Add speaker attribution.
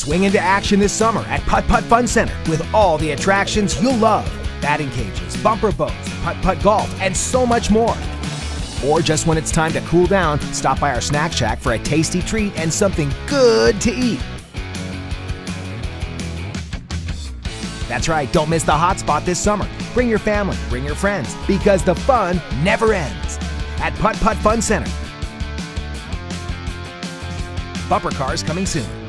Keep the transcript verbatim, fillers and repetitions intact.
Speaker 1: Swing into action this summer at Putt Putt Fun Center with all the attractions you'll love. Batting cages, bumper boats, putt-putt golf, and so much more. Or just when it's time to cool down, stop by our snack shack for a tasty treat and something good to eat. That's right, don't miss the hot spot this summer. Bring your family, bring your friends, because the fun never ends at Putt Putt Fun Center. Bumper cars coming soon.